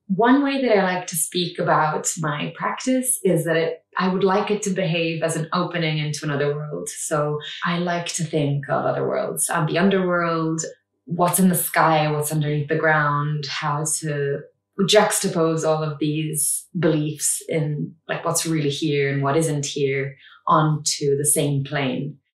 One way that I like to speak about my practice is that I would like it to behave as an opening into another world. So I like to think of other worlds and the underworld, what's in the sky, what's underneath the ground, how to juxtapose all of these beliefs in like what's really here and what isn't here onto the same plane.